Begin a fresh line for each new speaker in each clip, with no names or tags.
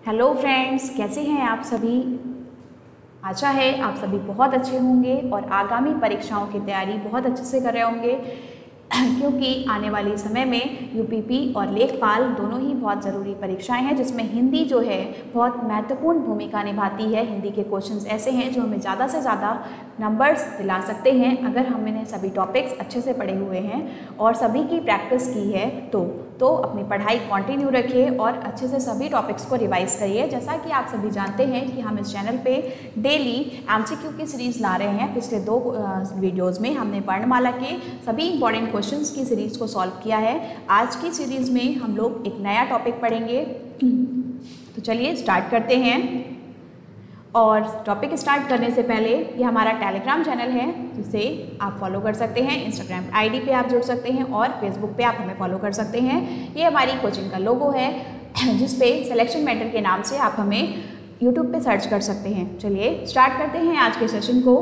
Hello friends, कैसे हैं आप सभी। आशा है आप सभी बहुत अच्छे होंगे और आगामी परीक्षाओं की तैयारी बहुत अच्छे से कर रहे होंगे क्योंकि आने वाले समय में यूपीपी और लेखपाल दोनों ही बहुत ज़रूरी परीक्षाएं हैं, जिसमें हिंदी जो है बहुत महत्वपूर्ण भूमिका निभाती है। हिंदी के क्वेश्चंस ऐसे हैं जो हमें ज़्यादा से ज़्यादा नंबर्स दिला सकते हैं अगर हमने सभी टॉपिक्स अच्छे से पढ़े हुए हैं और सभी की प्रैक्टिस की है तो अपनी पढ़ाई कंटिन्यू रखिए और अच्छे से सभी टॉपिक्स को रिवाइज करिए। जैसा कि आप सभी जानते हैं कि हम इस चैनल पे डेली एमसीक्यू की सीरीज़ ला रहे हैं। पिछले 2 वीडियोज़ में हमने वर्णमाला के सभी इंपॉर्टेंट क्वेश्चंस की सीरीज़ को सॉल्व किया है। आज की सीरीज़ में हम लोग एक नया टॉपिक पढ़ेंगे, तो चलिए स्टार्ट करते हैं। और टॉपिक स्टार्ट करने से पहले ये हमारा टेलीग्राम चैनल है जिसे आप फॉलो कर सकते हैं। इंस्टाग्राम आईडी पे आप जुड़ सकते हैं और फेसबुक पे आप हमें फॉलो कर सकते हैं। ये हमारी कोचिंग का लोगो है जिस पे सिलेक्शन मेंटर के नाम से आप हमें यूट्यूब पे सर्च कर सकते हैं। चलिए स्टार्ट करते हैं आज के सेशन को।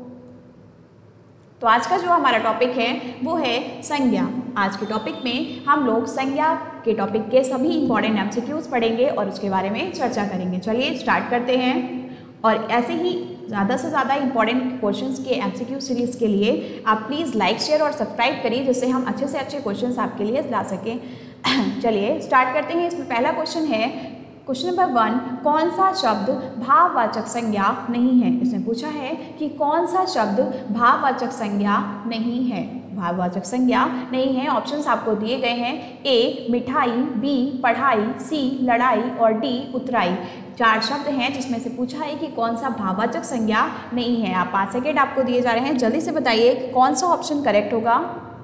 तो आज का जो हमारा टॉपिक है वो है संज्ञा। आज के टॉपिक में हम लोग संज्ञा के टॉपिक के सभी इंपॉर्टेंट एमसीक्यूज पढ़ेंगे और उसके बारे में चर्चा करेंगे। चलिए स्टार्ट करते हैं। और ऐसे ही ज़्यादा से ज़्यादा इंपॉर्टेंट क्वेश्चंस के एमसीक्यू सीरीज़ के लिए आप प्लीज़ लाइक शेयर और सब्सक्राइब करिए, जिससे हम अच्छे से अच्छे क्वेश्चंस आपके लिए ला सकें। चलिए स्टार्ट करते हैं। इसमें पहला क्वेश्चन है, क्वेश्चन नंबर 1, कौन सा शब्द भाववाचक संज्ञा नहीं है। इसमें पूछा है कि कौन सा शब्द भाववाचक संज्ञा नहीं है। भाववाचक संज्ञा नहीं है। ऑप्शंस आपको दिए गए हैं, ए मिठाई, बी पढ़ाई, सी लड़ाई और डी उतराई। 4 शब्द हैं जिसमें से पूछा है कि कौन सा भाववाचक संज्ञा नहीं है। आप 5 सेकेंड आपको दिए जा रहे हैं, जल्दी से बताइए कि कौन सा ऑप्शन करेक्ट होगा।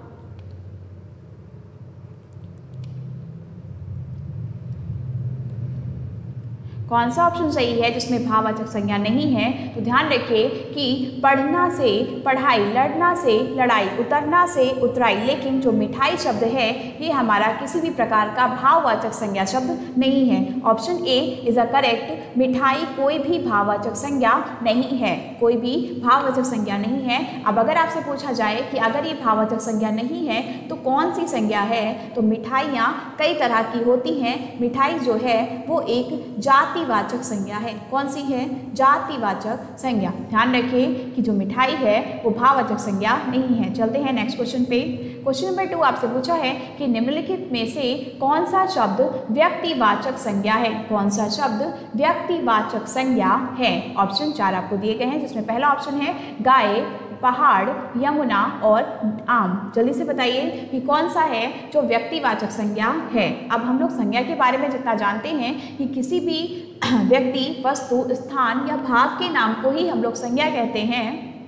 कौन सा ऑप्शन सही है जिसमें भाववाचक संज्ञा नहीं है। तो ध्यान रखिए कि पढ़ना से पढ़ाई, लड़ना से लड़ाई, उतरना से उतराई, लेकिन जो मिठाई शब्द है ये हमारा किसी भी प्रकार का भाववाचक संज्ञा शब्द नहीं है। Option A is a correct. मिठाई कोई भी भाववाचक संज्ञा नहीं है, कोई भी भाववाचक संज्ञा नहीं है। अब अगर आपसे पूछा जाए कि अगर ये भाववाचक संज्ञा नहीं है तो कौन सी संज्ञा है, तो मिठाइयाँ कई तरह की होती हैं। मिठाई जो है वो एक जातिवाचक संज्ञा है। कौन सी है? जातिवाचक संज्ञा। ध्यान रखिए कि जो मिठाई है वो भाववाचक संज्ञा नहीं है। चलते हैं नेक्स्ट क्वेश्चन पे। क्वेश्चन नंबर 2 आपसे पूछा है कि निम्नलिखित में से कौन सा शब्द व्यक्तिवाचक संज्ञा है। कौन सा शब्द व्यक्तिवाचक संज्ञा है। ऑप्शन 4 आपको दिए गए हैं, जिसमें पहला ऑप्शन है गाय, पहाड़, यमुना और आम। जल्दी से बताइए कि कौन सा है जो व्यक्तिवाचक संज्ञा है। अब हम लोग संज्ञा के बारे में जितना जानते हैं कि किसी भी व्यक्ति, वस्तु, स्थान या भाव के नाम को ही हम लोग संज्ञा कहते हैं।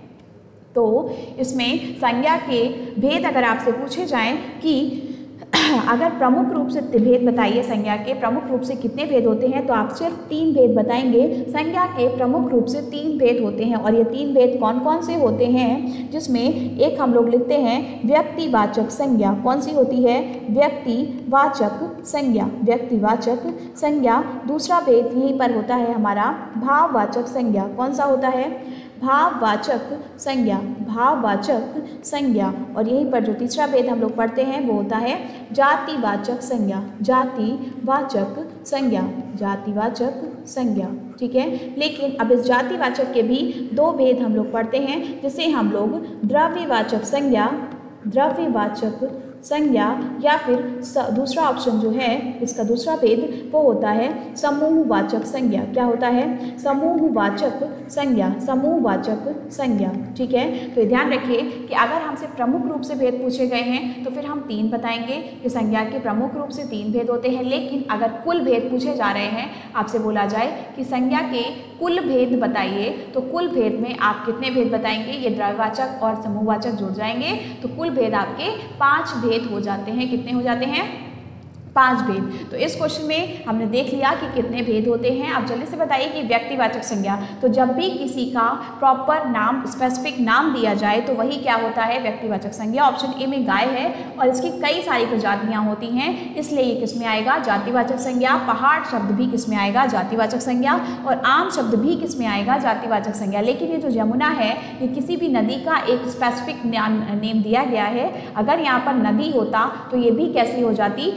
तो इसमें संज्ञा के भेद अगर आपसे पूछे जाएं कि अगर प्रमुख रूप से भेद बताइए, संज्ञा के प्रमुख रूप से कितने भेद होते हैं, तो आप सिर्फ 3 भेद बताएंगे। संज्ञा के प्रमुख रूप से 3 भेद होते हैं और ये 3 भेद कौन कौन से होते हैं, जिसमें एक हम लोग लिखते हैं व्यक्तिवाचक संज्ञा। कौन सी होती है? व्यक्तिवाचक संज्ञा। व्यक्तिवाचक संज्ञा। दूसरा भेद यहीं पर होता है हमारा भाववाचक संज्ञा। कौन सा होता है? भाववाचक संज्ञा। भाववाचक संज्ञा। और यहीं पर जो तीसरा भेद हम लोग पढ़ते हैं वो होता है जातिवाचक संज्ञा। जातिवाचक संज्ञा। जातिवाचक संज्ञा। ठीक है, लेकिन अब इस जातिवाचक के भी 2 भेद हम लोग पढ़ते हैं, जिसे हम लोग द्रव्यवाचक संज्ञा, द्रव्यवाचक संज्ञा, या फिर दूसरा ऑप्शन जो है इसका दूसरा भेद वो होता है समूहवाचक संज्ञा। क्या होता है? समूहवाचक संज्ञा। समूहवाचक संज्ञा। ठीक है, तो ध्यान रखिए कि अगर हमसे प्रमुख रूप से भेद पूछे गए हैं तो फिर हम 3 बताएंगे कि संज्ञा के प्रमुख रूप से 3 भेद होते हैं। लेकिन अगर कुल भेद पूछे जा रहे हैं, आपसे बोला जाए कि संज्ञा के कुल भेद बताइए, तो कुल भेद में आप कितने भेद बताएंगे? ये द्रव्यवाचक और समूहवाचक जुड़ जाएंगे तो कुल भेद आपके 5 भेद हो जाते हैं। कितने हो जाते हैं? 5 भेद। तो इस क्वेश्चन में हमने देख लिया कि कितने भेद होते हैं। अब जल्दी से बताइए कि व्यक्तिवाचक संज्ञा, तो जब भी किसी का प्रॉपर नाम, स्पेसिफिक नाम दिया जाए तो वही क्या होता है? व्यक्तिवाचक संज्ञा। ऑप्शन ए में गाय है और इसकी कई सारी प्रजातियां होती हैं, इसलिए ये किस में आएगा? जातिवाचक संज्ञा। पहाड़ शब्द भी किस में आएगा? जातिवाचक संज्ञा। और आम शब्द भी किस में आएगा? जातिवाचक संज्ञा। लेकिन ये जो यमुना है ये किसी भी नदी का एक स्पेसिफिक नेम दिया गया है। अगर यहाँ पर नदी होता तो ये भी कैसी हो जाती? जाति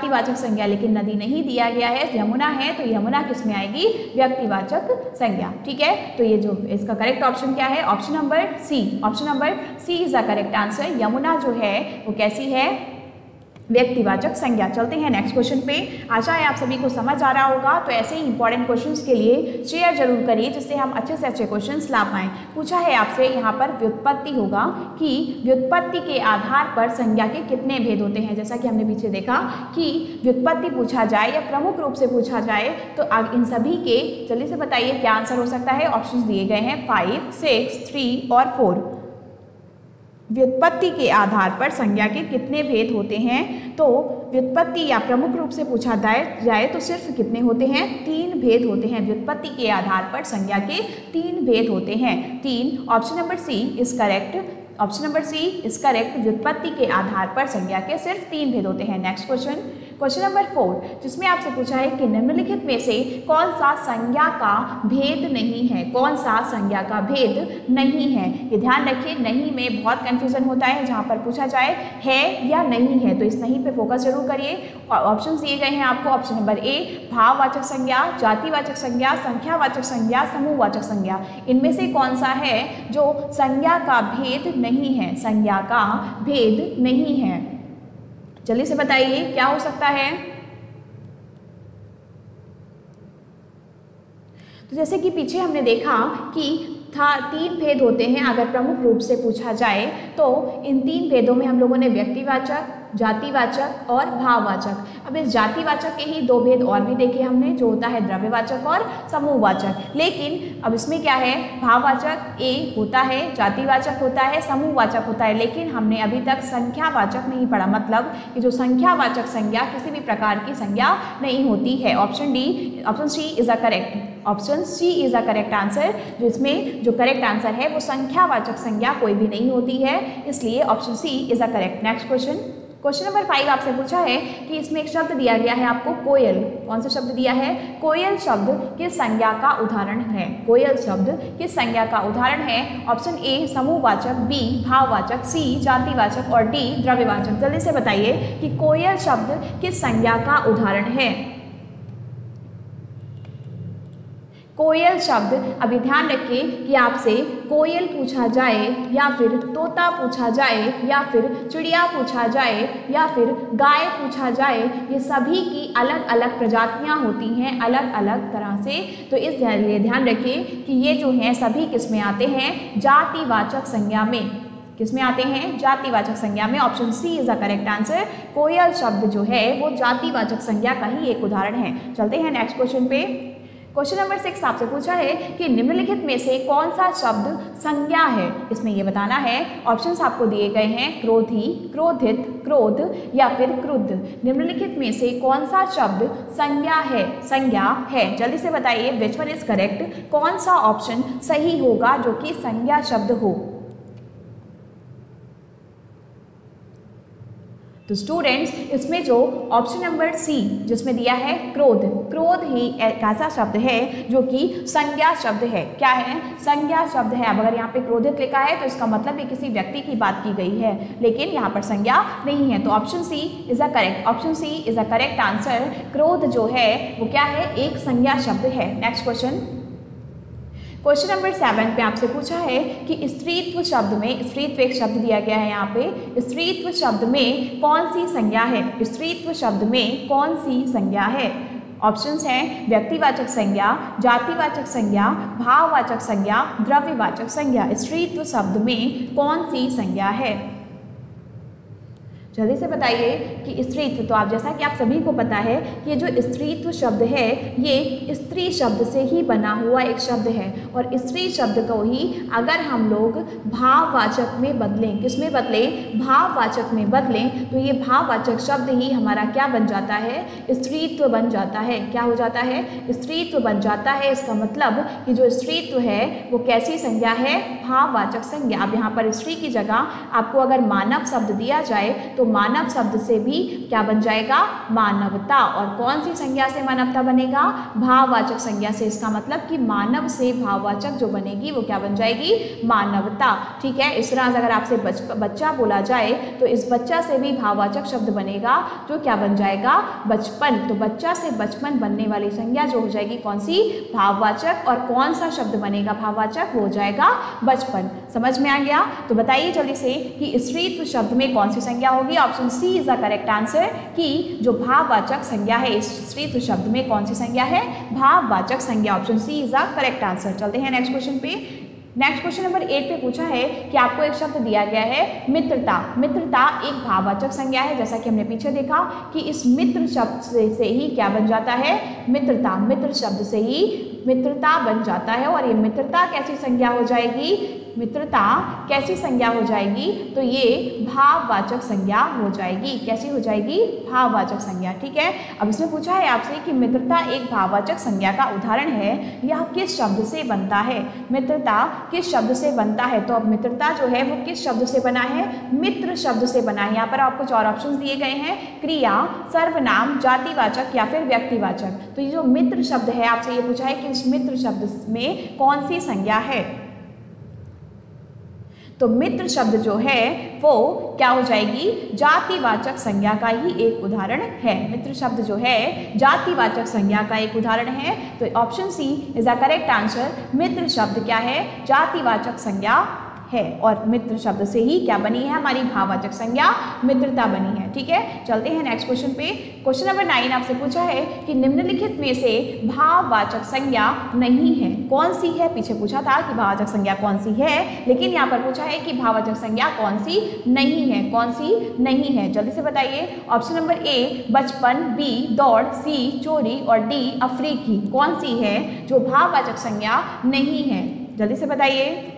जातिवाचक संज्ञा, लेकिन नदी नहीं दिया गया है, यमुना है, तो यमुना किस में आएगी? व्यक्तिवाचक संज्ञा। ठीक है, तो ये जो इसका करेक्ट ऑप्शन क्या है? Option number C. Option number C is the correct answer. Yamuna जो है वो कैसी है? व्यक्तिवाचक संज्ञा। चलते हैं नेक्स्ट क्वेश्चन पे। आशा है आप सभी को समझ आ रहा होगा, तो ऐसे ही इंपॉर्टेंट क्वेश्चंस के लिए शेयर जरूर करिए, जिससे हम अच्छे से अच्छे क्वेश्चंस ला पाएँ। पूछा है आपसे यहाँ पर व्युत्पत्ति होगा कि व्युत्पत्ति के आधार पर संज्ञा के कितने भेद होते हैं। जैसा कि हमने पीछे देखा कि व्युत्पत्ति पूछा जाए या प्रमुख रूप से पूछा जाए तो इन सभी के जल्दी से बताइए क्या आंसर हो सकता है। ऑप्शन दिए गए हैं 5, 6, 3 और 4। व्युत्पत्ति के आधार पर संज्ञा के कितने भेद होते हैं? तो व्युत्पत्ति या प्रमुख रूप से पूछा जाए तो सिर्फ कितने होते हैं? 3 भेद होते हैं। व्युत्पत्ति के आधार पर संज्ञा के 3 भेद होते हैं। 3। Option number C is correct. Option number C is correct. व्युत्पत्ति के आधार पर संज्ञा के सिर्फ 3 भेद होते हैं। नेक्स्ट क्वेश्चन, क्वेश्चन नंबर 4, जिसमें आपसे पूछा है कि निम्नलिखित में से कौन सा संज्ञा का भेद नहीं है? कौन सा संज्ञा का भेद नहीं है? ये ध्यान रखिए, नहीं में बहुत कंफ्यूजन होता है। जहाँ पर पूछा जाए है या नहीं है, तो इस नहीं पे फोकस जरूर करिए। ऑप्शन दिए गए हैं आपको। ऑप्शन नंबर ए भाववाचक संज्ञा, जातिवाचक संज्ञा, संख्यावाचक संज्ञा, समूहवाचक संज्ञा। इनमें से कौन सा है जो संज्ञा का भेद नहीं है? संज्ञा का भेद नहीं है, जल्दी से बताइए क्या हो सकता है। तो जैसे कि पीछे हमने देखा कि 3 भेद होते हैं। अगर प्रमुख रूप से पूछा जाए तो इन 3 भेदों में हम लोगों ने व्यक्तिवाचक, जातिवाचक और भाववाचक। अब इस जातिवाचक के ही 2 भेद और भी देखे हमने, जो होता है द्रव्यवाचक और समूहवाचक। लेकिन अब इसमें क्या है, भाववाचक ए होता है, जातिवाचक होता है, समूहवाचक होता है, लेकिन हमने अभी तक संख्यावाचक नहीं पढ़ा। मतलब कि जो संख्यावाचक संज्ञा किसी भी प्रकार की संज्ञा नहीं होती है। Option D, option C is a correct. Option C is a correct answer. जिसमें जो करेक्ट आंसर है वो संख्यावाचक संज्ञा कोई भी नहीं होती है, इसलिए option C is a correct. Next question, question number 5 आपसे पूछा है कि इसमें एक शब्द दिया गया है आपको कोयल। कौन सा शब्द दिया है? कोयल शब्द किस संज्ञा का उदाहरण है? कोयल शब्द किस संज्ञा का उदाहरण है? ऑप्शन ए समूहवाचक, बी भाववाचक, सी जातिवाचक और डी द्रव्यवाचक। जल्दी से बताइए कि कोयल शब्द किस संज्ञा का उदाहरण है। कोयल शब्द, अभी ध्यान रखिए कि आपसे कोयल पूछा जाए या फिर तोता पूछा जाए या फिर चिड़िया पूछा जाए या फिर गाय पूछा जाए, ये सभी की अलग अलग प्रजातियां होती हैं अलग अलग तरह से। तो इस लिए ध्यान रखिए कि ये जो हैं सभी किस में आते हैं? जातिवाचक संज्ञा में। किस में आते हैं? जातिवाचक संज्ञा में। Option C is the correct answer. कोयल शब्द जो है वो जातिवाचक संज्ञा का ही एक उदाहरण है। चलते हैं नेक्स्ट क्वेश्चन पे। क्वेश्चन नंबर 6 आपसे पूछा है कि निम्नलिखित में से कौन सा शब्द संज्ञा है? इसमें ये बताना है। ऑप्शंस आपको दिए गए हैं क्रोधी, क्रोधित, क्रोध या फिर क्रुद्ध। निम्नलिखित में से कौन सा शब्द संज्ञा है? संज्ञा है, जल्दी से बताइए विच वन इज करेक्ट। कौन सा ऑप्शन सही होगा जो कि संज्ञा शब्द हो? तो स्टूडेंट्स, इसमें जो ऑप्शन नंबर सी जिसमें दिया है क्रोध, क्रोध ही एक ऐसा शब्द है जो कि संज्ञा शब्द है। क्या है? संज्ञा शब्द है। अब अगर यहाँ पे क्रोधित लिखा है तो इसका मतलब ये किसी व्यक्ति की बात की गई है, लेकिन यहाँ पर संज्ञा नहीं है। तो option C is a correct. Option C is a correct answer. क्रोध जो है वो क्या है? एक संज्ञा शब्द है। नेक्स्ट क्वेश्चन, क्वेश्चन नंबर 7 पे आपसे पूछा है कि स्त्रीत्व शब्द में, स्त्रीत्व एक शब्द दिया गया है यहाँ पे, स्त्रीत्व शब्द में कौन सी संज्ञा है? स्त्रीत्व शब्द में कौन सी संज्ञा है? ऑप्शंस हैं व्यक्तिवाचक संज्ञा, जातिवाचक संज्ञा, भाववाचक संज्ञा, द्रव्यवाचक संज्ञा। स्त्रीत्व शब्द में कौन सी संज्ञा है? जल्दी से बताइए कि स्त्रीत्व, तो आप जैसा कि आप सभी को पता है कि ये जो स्त्रीत्व शब्द है ये स्त्री शब्द से ही बना हुआ एक शब्द है। और स्त्री शब्द को ही अगर हम लोग भाववाचक में बदलें, किस में बदलें? भाववाचक में बदलें, तो ये भाववाचक शब्द ही हमारा क्या बन जाता है? स्त्रीत्व बन जाता है। क्या हो जाता है? स्त्रीत्व बन जाता है। इसका मतलब कि जो स्त्रीत्व है वो कैसी संज्ञा है? भाववाचक संज्ञा। अब यहाँ पर स्त्री की जगह आपको अगर मानव शब्द दिया जाए तो मानव शब्द से भी क्या बन जाएगा, मानवता। और कौन सी संज्ञा से मानवता बनेगा, भाववाचक संज्ञा से। इसका मतलब कि मानव से भाववाचक जो बनेगी वो क्या बन जाएगी, मानवता। ठीक है, इस तरह अगर आपसे बच्चा बोला जाए तो इस बच्चा से भी भाववाचक शब्द बनेगा जो क्या बन जाएगा, बचपन। तो बच्चा से बचपन बनने वाली संज्ञा जो हो जाएगी कौन सी, भाववाचक। और कौन सा शब्द बनेगा भाववाचक, हो जाएगा बचपन। समझ में आ गया। तो बताइए जल्दी से कि स्त्रीत्व शब्द में कौन सी संज्ञा होगी। Option C is the correct answer कि जो भाववाचक संज्ञा है इस स्त्रीत्व शब्द में कौन सी संज्ञा है, भाववाचक संज्ञा। Option C is the correct answer. चलते हैं नेक्स्ट क्वेश्चन पे। नेक्स्ट क्वेश्चन नंबर 8 पे पूछा है कि आपको एक शब्द दिया गया है मित्रता। मित्रता एक भाववाचक संज्ञा है, जैसा कि हमने पीछे देखा कि इस मित्र शब्द से ही क्या बन जाता है, मित्रता। मित्र शब्द से ही मित्रता बन जाता है। और ये मित्रता कैसी संज्ञा हो जाएगी, मित्रता कैसी संज्ञा हो जाएगी, तो ये भाववाचक संज्ञा हो जाएगी। कैसी हो जाएगी, भाववाचक संज्ञा। ठीक है, अब इसमें पूछा है आपसे कि मित्रता एक भाववाचक संज्ञा का उदाहरण है, यह किस शब्द से बनता है। मित्रता किस शब्द से बनता है, तो अब मित्रता जो है वो किस शब्द से बना है, मित्र शब्द से बना है। यहाँ पर आपको 4 ऑप्शन दिए गए हैं, क्रिया, सर्वनाम, जातिवाचक या फिर व्यक्तिवाचक। तो ये जो मित्र शब्द है आपसे ये पूछा है कि इस मित्र शब्द में कौन सी संज्ञा है। तो मित्र शब्द जो है वो क्या हो जाएगी, जातिवाचक संज्ञा का ही एक उदाहरण है। मित्र शब्द जो है जातिवाचक संज्ञा का एक उदाहरण है। तो option C is the correct answer. मित्र शब्द क्या है, जातिवाचक संज्ञा है। और मित्र शब्द से ही क्या बनी है, हमारी भाववाचक संज्ञा मित्रता बनी है। ठीक है, चलते हैं नेक्स्ट क्वेश्चन पे। क्वेश्चन नंबर 9 आपसे पूछा है कि निम्नलिखित में से भाववाचक संज्ञा नहीं है, कौन सी है। पीछे पूछा था कि भाववाचक संज्ञा कौन सी है, लेकिन यहाँ पर पूछा है कि भाववाचक संज्ञा कौन सी नहीं है, कौन सी नहीं है। जल्दी से बताइए। ऑप्शन नंबर ए बचपन, बी दौड़, सी चोरी और डी अफ्रीकी। कौन सी है जो भाववाचक संज्ञा नहीं है, जल्दी से बताइए।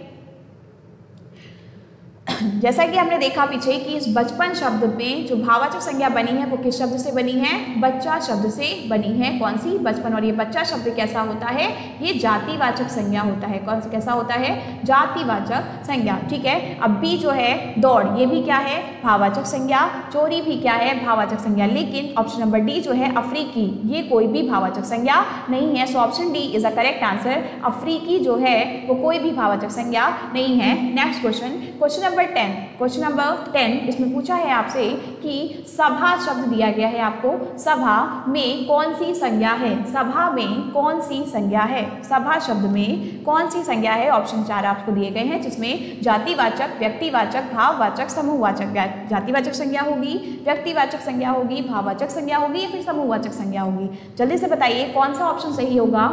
जैसा कि हमने देखा पीछे कि इस बचपन शब्द में जो भाववाचक संज्ञा बनी है वो किस शब्द से बनी है, बच्चा शब्द से बनी है। कौन सी, बचपन। और ये बच्चा शब्द कैसा होता है, ये जातिवाचक संज्ञा होता है। कौन सा, कैसा होता है, जातिवाचक संज्ञा। ठीक है, अब बी जो है दौड़, ये भी क्या है, भाववाचक संज्ञा। चोरी भी क्या है, भाववाचक संज्ञा। लेकिन ऑप्शन नंबर डी जो है अफ्रीकी, ये कोई भी भाववाचक संज्ञा नहीं है। So option D is the correct answer. अफ्रीकी जो है वो कोई भी भाववाचक संज्ञा नहीं है। Next question, question number 10। Question number 10 इसमें पूछा है आपसे कि सभा शब्द दिया गया है आपको, सभा में कौन सी संज्ञा है, सभा में कौन सी संज्ञा है, सभा शब्द में कौन सी संज्ञा है। ऑप्शन 4 आपको दिए गए हैं, जिसमें जातिवाचक, व्यक्तिवाचक, भाववाचक, समूहवाचक। जातिवाचक संज्ञा होगी, व्यक्तिवाचक संज्ञा होगी, भाववाचक संज्ञा होगी या फिर समूहवाचक संज्ञा होगी। जल्दी से बताइए कौन सा ऑप्शन सही होगा।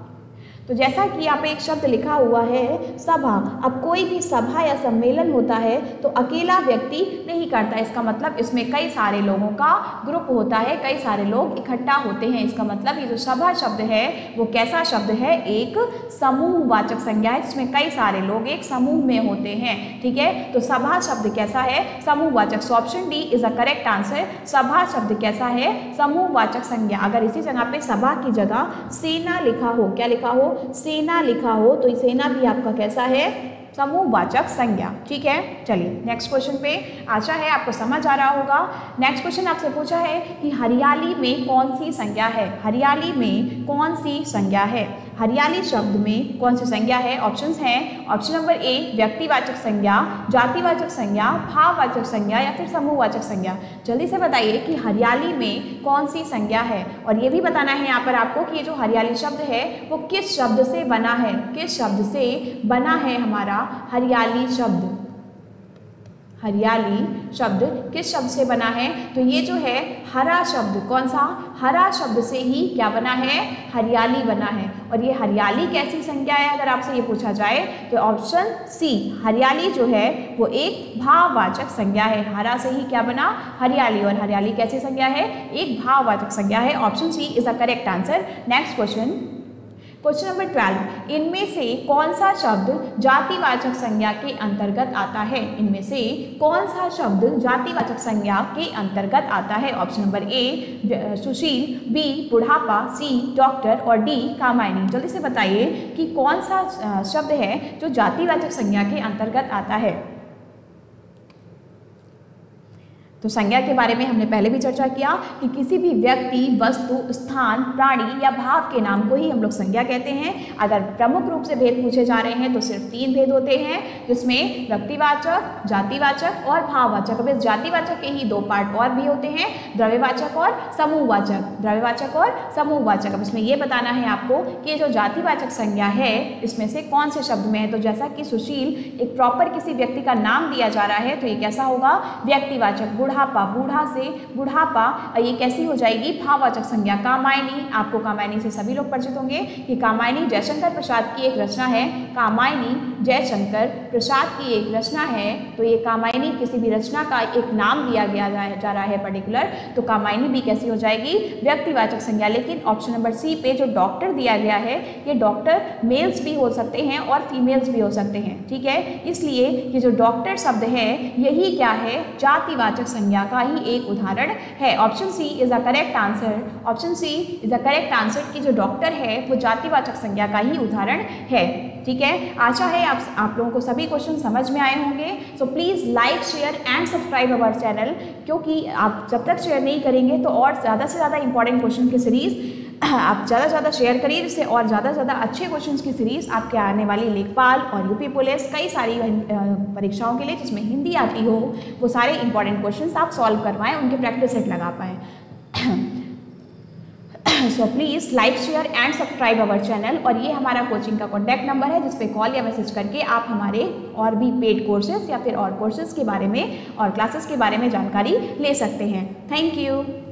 तो जैसा कि यहाँ पे एक शब्द लिखा हुआ है सभा, अब कोई भी सभा या सम्मेलन होता है तो अकेला व्यक्ति नहीं करता, इसका मतलब इसमें कई सारे लोगों का ग्रुप होता है, कई सारे लोग इकट्ठा होते हैं। इसका मतलब ये जो सभा शब्द है वो कैसा शब्द है, एक समूहवाचक संज्ञा है, जिसमें कई सारे लोग एक समूह में होते हैं। ठीक है, तो सभा शब्द कैसा है, समूहवाचक। So option D is the correct answer. सभा शब्द कैसा है, समूहवाचक संज्ञा। अगर इसी जगह पे सभा की जगह सेना लिखा हो, क्या लिखा हो, सेना लिखा हो, तो सेना भी आपका कैसा है, समूहवाचक संज्ञा। ठीक है, चलिए नेक्स्ट क्वेश्चन पे। आशा है आपको समझ आ रहा होगा। नेक्स्ट क्वेश्चन आपसे पूछा है कि हरियाली में कौन सी संज्ञा है, हरियाली में कौन सी संज्ञा है, हरियाली शब्द में कौन सी संज्ञा है। ऑप्शंस हैं, ऑप्शन नंबर ए व्यक्तिवाचक संज्ञा, जातिवाचक संज्ञा, भाववाचक संज्ञा या फिर समूहवाचक संज्ञा। जल्दी से बताइए कि हरियाली में कौन सी संज्ञा है। और ये भी बताना है यहाँ पर आपको कि ये जो हरियाली शब्द है वो किस शब्द से बना है, किस शब्द से बना है हमारा हरियाली शब्द। हरियाली शब्द किस शब्द से बना है, तो ये जो है हरा शब्द, कौन सा, हरा शब्द से ही क्या बना है, हरियाली बना है। और ये हरियाली कैसी संज्ञा है अगर आपसे ये पूछा जाए तो ऑप्शन सी, हरियाली जो है वो एक भाववाचक संज्ञा है। हरा से ही क्या बना, हरियाली। और हरियाली कैसी संज्ञा है, एक भाववाचक संज्ञा है। Option C is the correct answer. Next question, question number 12, इनमें से कौन सा शब्द जातिवाचक संज्ञा के अंतर्गत आता है, इनमें से कौन सा शब्द जातिवाचक संज्ञा के अंतर्गत आता है। Option number A Sushil, B बुढ़ापा, सी डॉक्टर और डी कामायनी। जल्दी से बताइए कि कौन सा शब्द है जो जातिवाचक संज्ञा के अंतर्गत आता है। तो संज्ञा के बारे में हमने पहले भी चर्चा किया कि किसी भी व्यक्ति, वस्तु, स्थान, प्राणी या भाव के नाम को ही हम लोग संज्ञा कहते हैं। अगर प्रमुख रूप से भेद पूछे जा रहे हैं तो सिर्फ 3 भेद होते हैं, जिसमें व्यक्तिवाचक, जातिवाचक और भाववाचक। अब इस जातिवाचक के ही 2 पार्ट और भी होते हैं, द्रव्यवाचक और समूहवाचक। द्रव्यवाचक और समूहवाचक। अब इसमें ये बताना है आपको कि ये जो जातिवाचक संज्ञा है इसमें से कौन से शब्द में है। तो जैसा कि सुशील एक प्रॉपर किसी व्यक्ति का नाम दिया जा रहा है तो ये कैसा होगा, व्यक्तिवाचक। बुढ़ापा, बूढ़ा से बुढ़ापा, ये कैसी हो जाएगी, भाववाचक संज्ञा। कामायनी, आपको कामायनी से सभी लोग परिचित होंगे कि कामायनी जयशंकर प्रसाद की एक रचना है। कामायनी जयशंकर प्रसाद की एक रचना है, तो ये कामायनी किसी भी रचना का एक नाम दिया गया जा रहा है पर्टिकुलर, तो कामायनी भी कैसी हो जाएगी, व्यक्तिवाचक संज्ञा। लेकिन ऑप्शन नंबर सी पे जो डॉक्टर दिया गया है, ये डॉक्टर मेल्स भी हो सकते हैं और फीमेल्स भी हो सकते हैं, ठीक है। इसलिए ये जो डॉक्टर शब्द है यही क्या है, जातिवाचक संज्ञा का ही एक उदाहरण है। Option C is a correct answer. Option C is a correct answer कि जो डॉक्टर है वो जातिवाचक संज्ञा का ही उदाहरण है, ठीक है। आशा है आप लोगों को सभी क्वेश्चन समझ में आए होंगे। So please like, share and subscribe our channel, क्योंकि आप जब तक शेयर नहीं करेंगे तो और ज़्यादा से ज़्यादा इंपॉर्टेंट क्वेश्चन की सीरीज़ आप ज़्यादा से ज़्यादा शेयर करिए, जिससे और ज़्यादा से ज़्यादा अच्छे क्वेश्चंस की सीरीज़ आपके आने वाली लेखपाल और यूपी पुलिस कई सारी परीक्षाओं के लिए जिसमें हिंदी आती हो, वो सारे इंपॉर्टेंट क्वेश्चंस आप सॉल्व करवाएं, उनके प्रैक्टिस सेट लगा पाएँ। So please like, share and subscribe our channel. और ये हमारा कोचिंग का कॉन्टैक्ट नंबर है, जिस पे कॉल या मैसेज करके आप हमारे और भी पेड कोर्सेज या फिर और कोर्सेज के बारे में और क्लासेस के बारे में जानकारी ले सकते हैं। Thank you.